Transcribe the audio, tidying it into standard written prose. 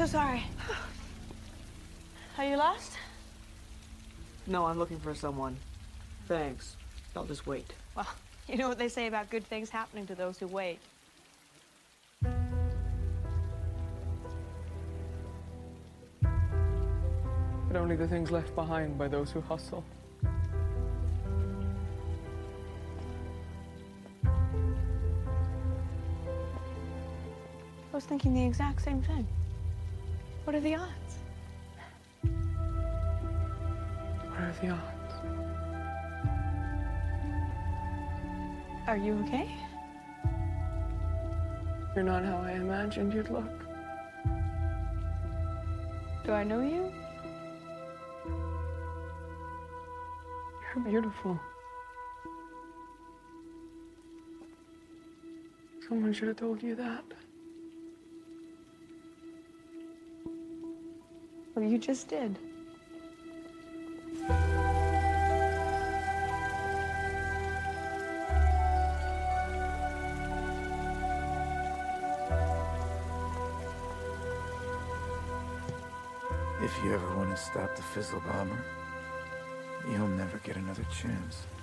so sorry. Are you lost? No, I'm looking for someone. Thanks. I'll just wait. Well, you know what they say about good things happening to those who wait. But only the things left behind by those who hustle. I was thinking the exact same thing. What are the odds? What are the odds? Are you okay? You're not how I imagined you'd look. Do I know you? You're beautiful. Someone should have told you that. Well, you just did. If you ever want to stop the Fizzle Bomber, you'll never get another chance.